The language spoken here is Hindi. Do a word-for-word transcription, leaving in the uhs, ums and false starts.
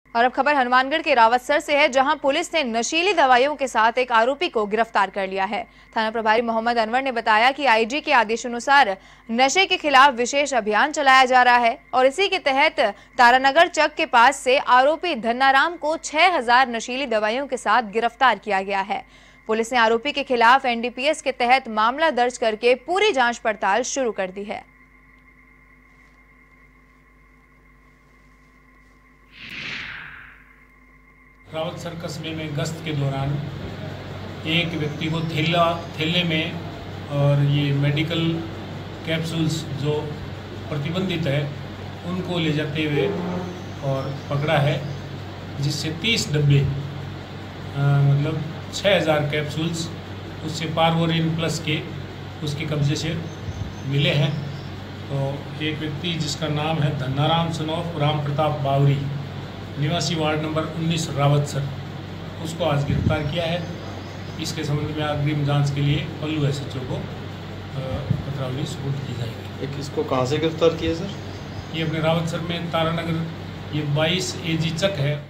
और अब खबर हनुमानगढ़ के रावतसर से है, जहां पुलिस ने नशीली दवाइयों के साथ एक आरोपी को गिरफ्तार कर लिया है। थाना प्रभारी मोहम्मद अनवर ने बताया कि आईजी के आदेशानुसार नशे के खिलाफ विशेष अभियान चलाया जा रहा है और इसी के तहत तारानगर चक के पास से आरोपी धन्नाराम को छह हजार नशीली दवाइयों के साथ गिरफ्तार किया गया है। पुलिस ने आरोपी के खिलाफ एनडीपीएस के तहत मामला दर्ज करके पूरी जांच पड़ताल शुरू कर दी है। रावतसर कस्बे में गश्त के दौरान एक व्यक्ति को थैला थैले में और ये मेडिकल कैप्सूल्स जो प्रतिबंधित है उनको ले जाते हुए और पकड़ा है, जिससे तीस डब्बे मतलब छः हज़ार कैप्सूल्स उससे पारवोरिन प्लस के उसके कब्जे से मिले हैं। तो एक व्यक्ति जिसका नाम है धन्नाराम सनोफ राम प्रताप बावरी, निवासी वार्ड नंबर उन्नीस रावतसर, उसको आज गिरफ्तार किया है। इसके संबंध में अग्रिम जांच के लिए पल्लू एसएचओ को पत्रावली सुपुर्द की जाएगी। एक इसको कहाँ से गिरफ्तार किया सर? ये अपने रावतसर में तारानगर ये बाईस एजी चक है।